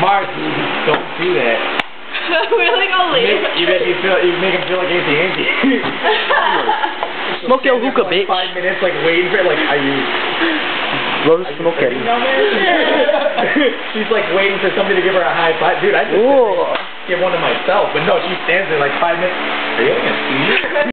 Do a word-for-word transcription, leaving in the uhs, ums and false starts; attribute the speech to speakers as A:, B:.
A: smart. Don't do that.
B: We're like all
A: You
B: late.
A: make, you make, you feel, you make him feel like Auntie Auntie.
C: Smoke your hookah, bitch.
A: Five minutes, like, waiting for it, like, are you...
C: Blow the smoke at
A: You
C: me.
A: know, man? She's, like, waiting for somebody to give her a high five. Dude, I just
C: Ooh.
A: give one to myself. But no, she stands there, like, five minutes. Are you gonna see?